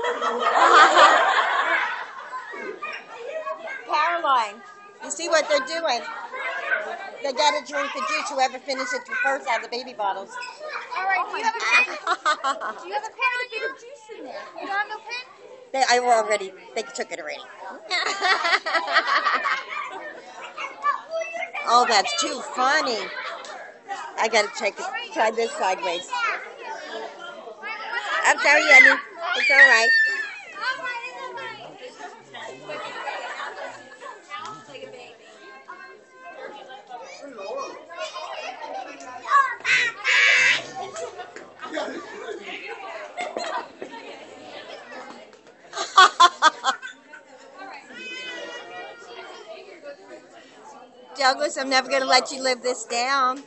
Caroline, you see what they're doing? They gotta drink the juice. Whoever finishes it first out of the baby bottles. All right. Do you have a pen? Do you have a pen and a bit of juice in there? You don't have no pen? They took it already. Oh, that's too funny. I gotta try this sideways. I'm sorry, Eddie. It's all right. Douglas, I'm never going to let you live this down.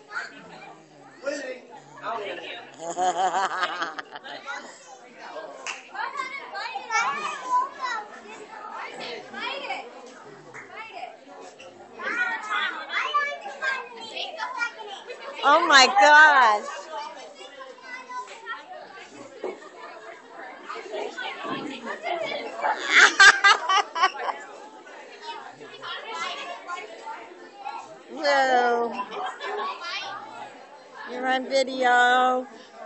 Oh my gosh. Whoa. You're on video.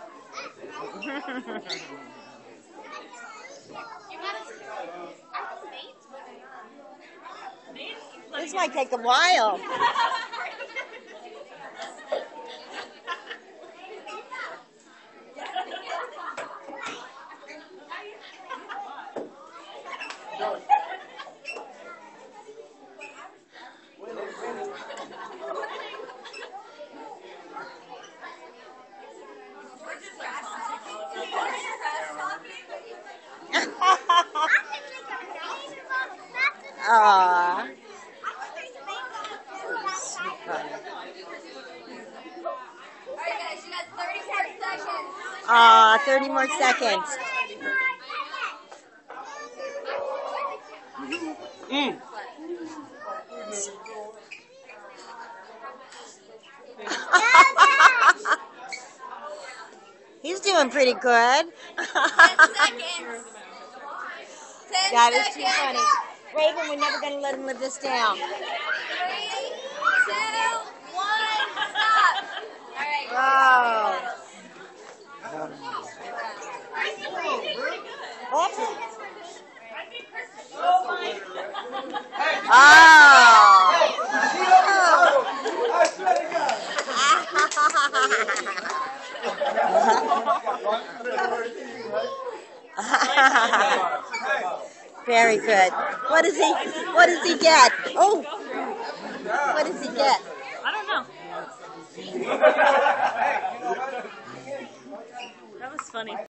This might take a while. Aww. Alright guys, you got 30 more seconds. Aw, 30 more seconds. He's doing pretty good. 10 seconds. 10 That is seconds. too funny. Raven, we're never going to let him live this down. 3, 2, 1, stop. Alright. Oh. Very good. What does he get? Oh. What does he get? I don't know. That was funny.